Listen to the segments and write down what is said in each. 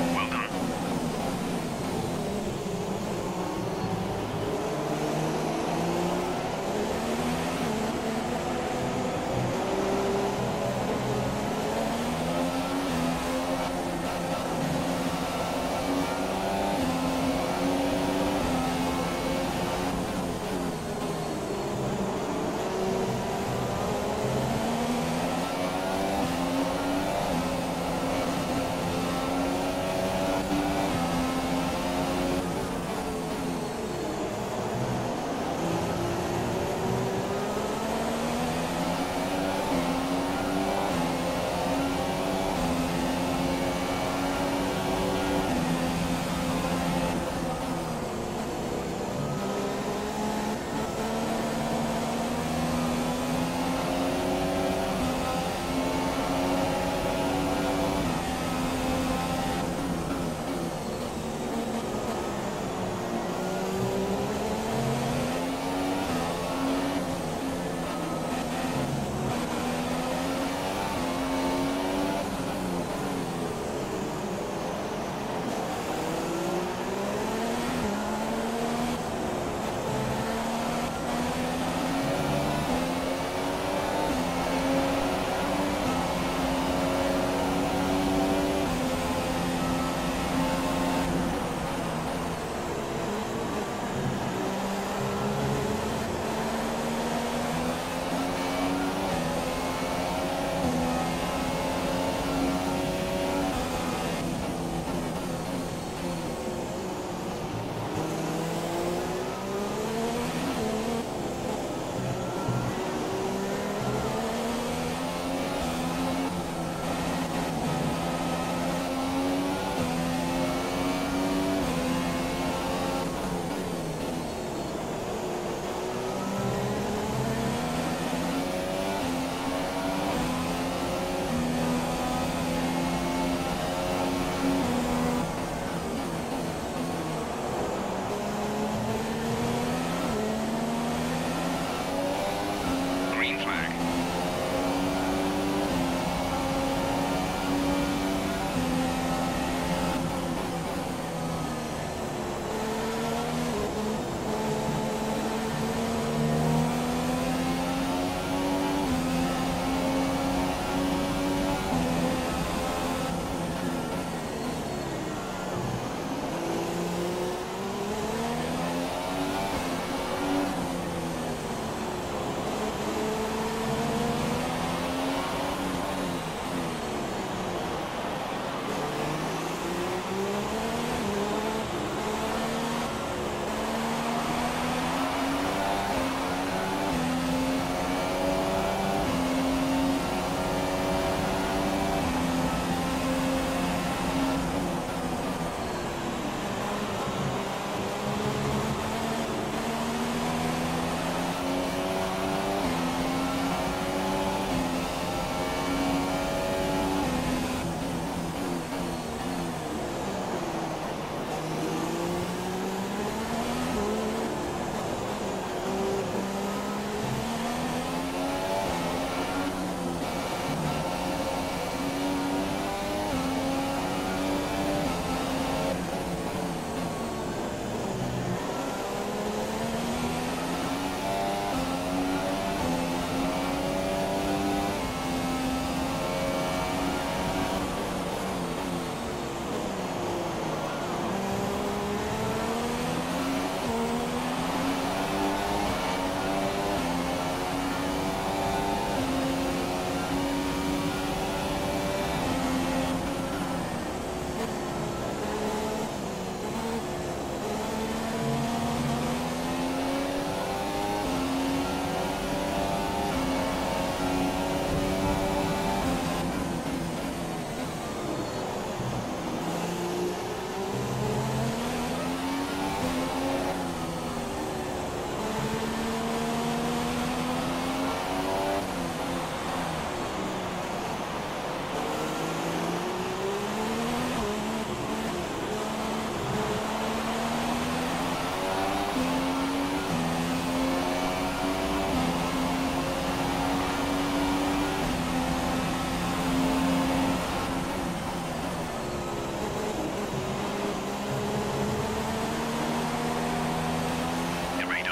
Well done.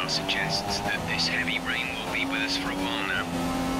forecast suggests that this heavy rain will be with us for a while now.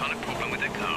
kind of problem with their car.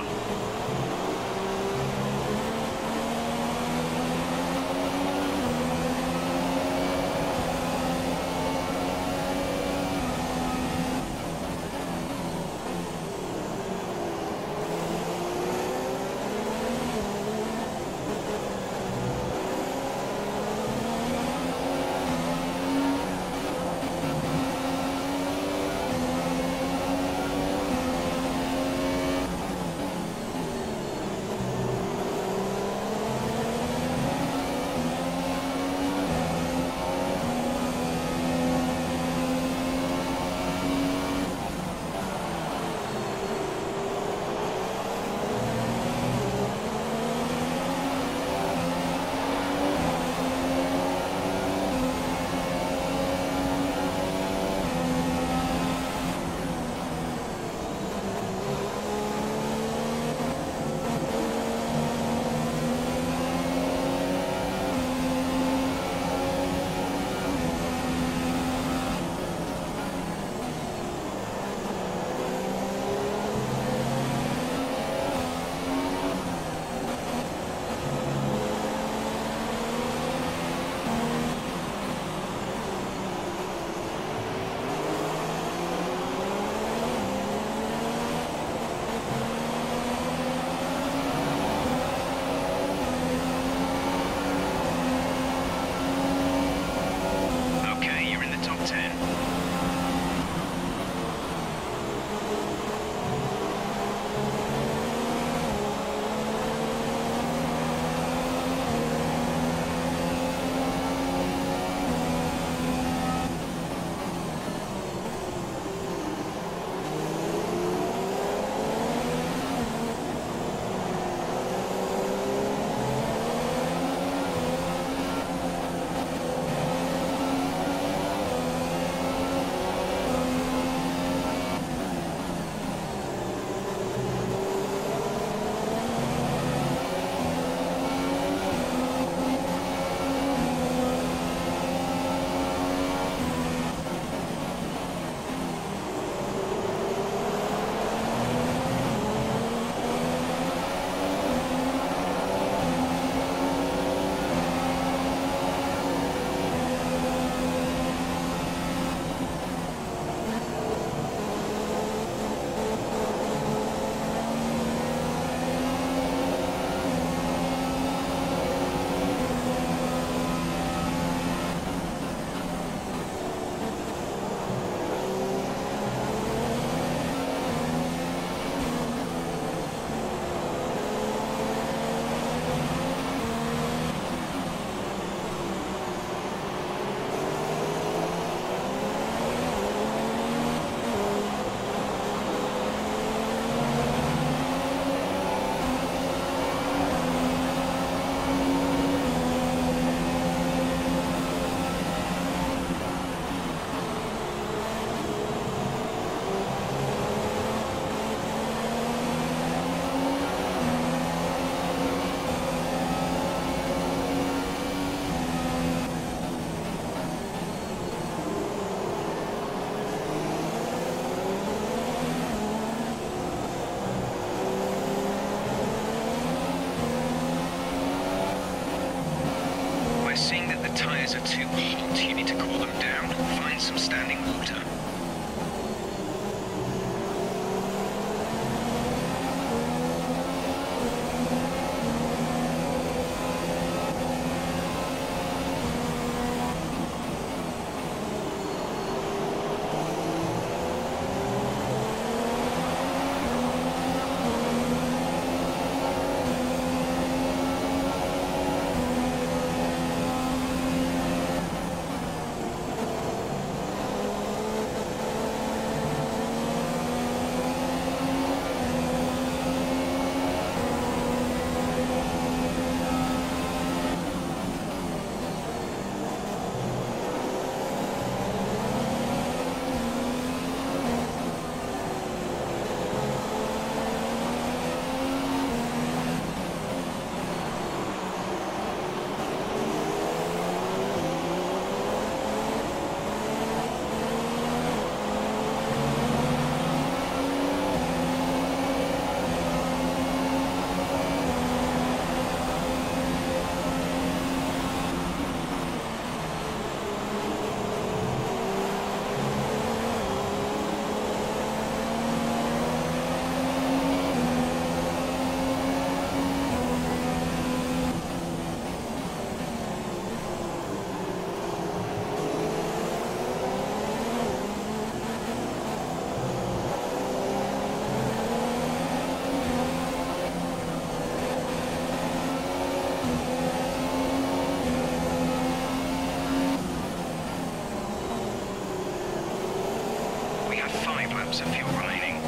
laps of fuel remaining.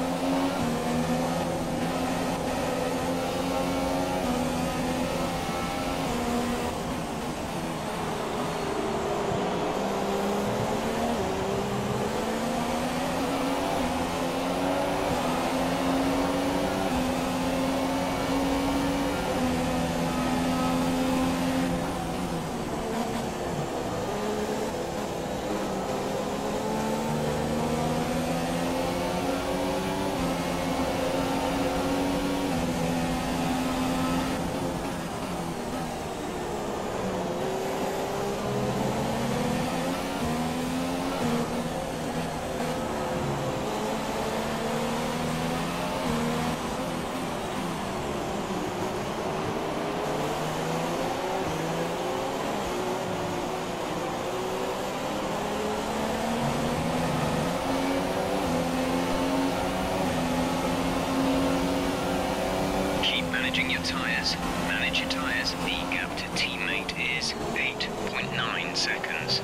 Managing your tyres. Manage your tyres. The gap to teammate is 8.9 seconds.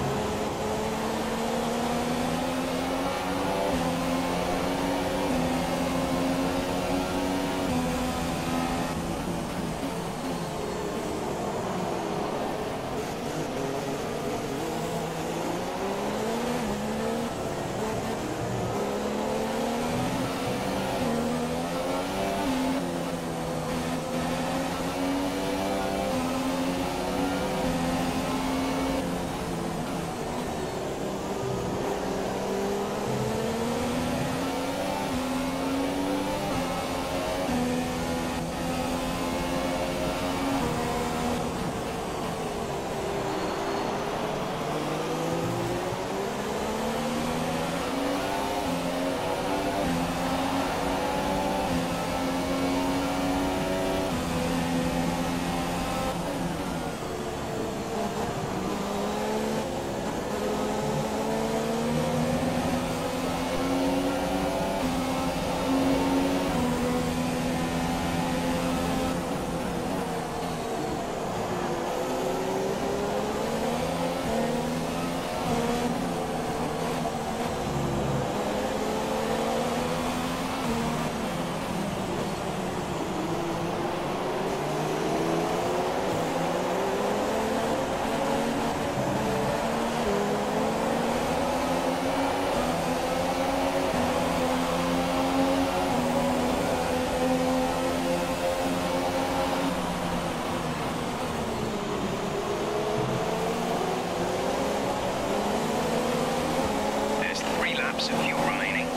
Laps of fuel remaining.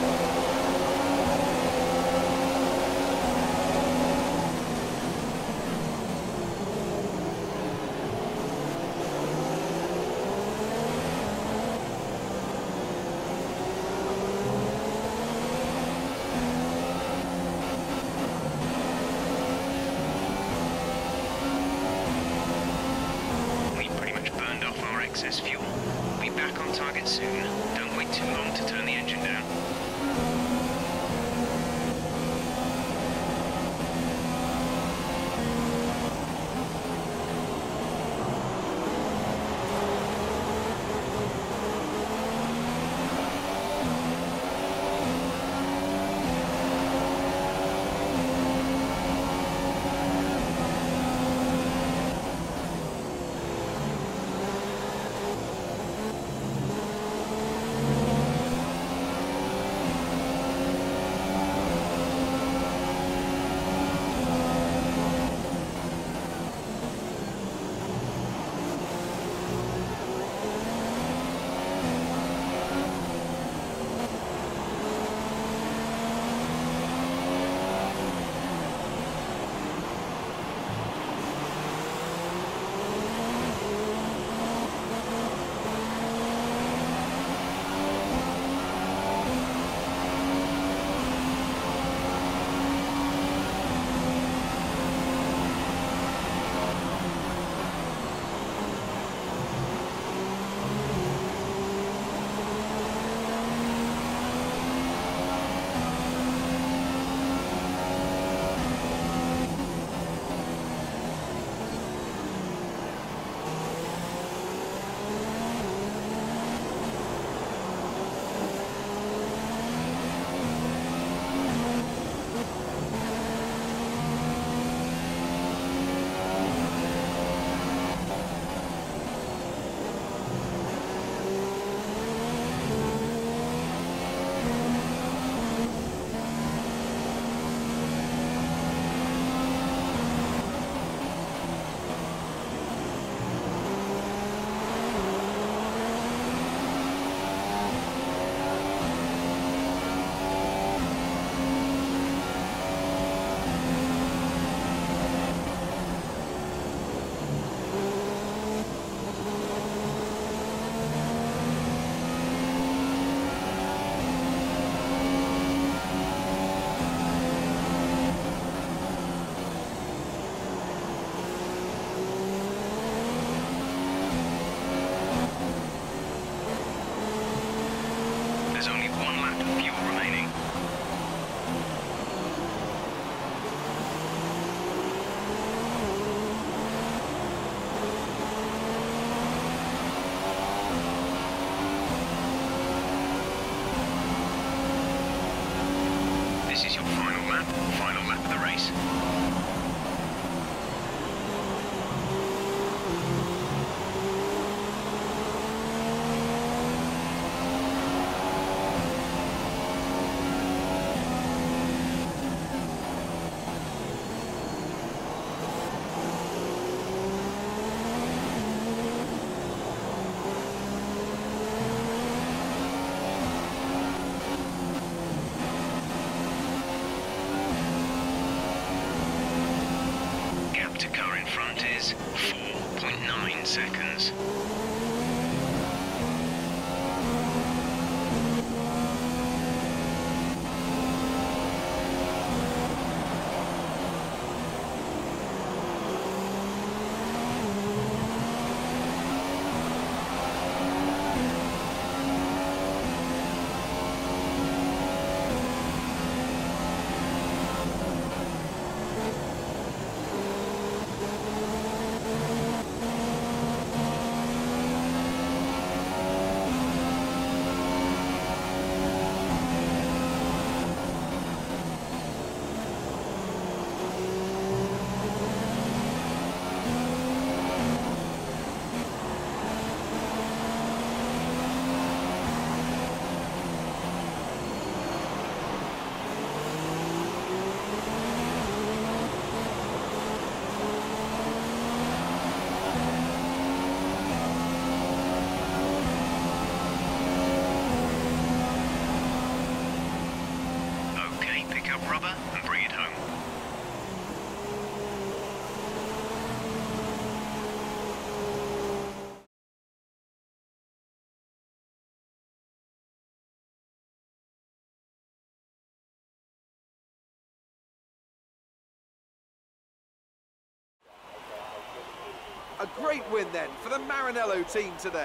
We pretty much burned off our excess fuel. We'll be back on target soon. Don't wait too long to turn the engine down. This is your final lap of the race. To car in front is 4.9 seconds. Rubber and bring it home. A great win then for the Maranello team today.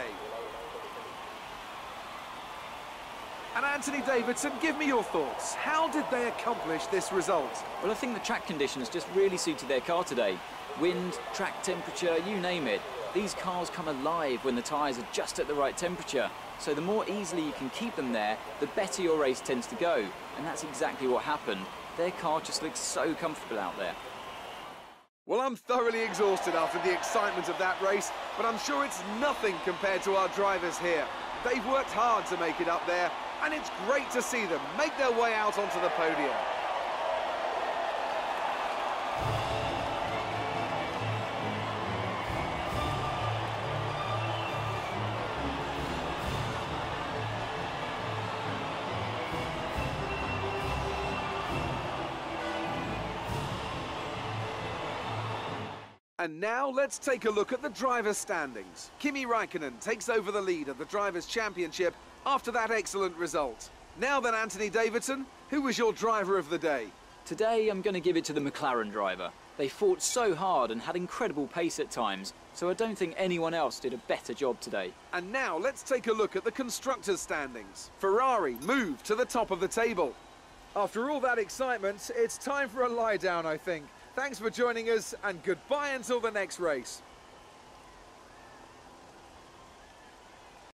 And Anthony Davidson, give me your thoughts. How did they accomplish this result? Well, I think the track conditions just really suited their car today. Wind, track temperature, you name it. These cars come alive when the tyres are just at the right temperature. So the more easily you can keep them there, the better your race tends to go. And that's exactly what happened. Their car just looks so comfortable out there. Well, I'm thoroughly exhausted after the excitement of that race, but I'm sure it's nothing compared to our drivers here. They've worked hard to make it up there, and it's great to see them make their way out onto the podium. And now let's take a look at the drivers' standings. Kimi Räikkönen takes over the lead of the Drivers' Championship after that excellent result. Now then, Anthony Davidson, who was your driver of the day? Today I'm going to give it to the McLaren driver. They fought so hard and had incredible pace at times, so I don't think anyone else did a better job today. And now let's take a look at the constructors' standings. Ferrari moved to the top of the table. After all that excitement, it's time for a lie down, I think. Thanks for joining us, and goodbye until the next race.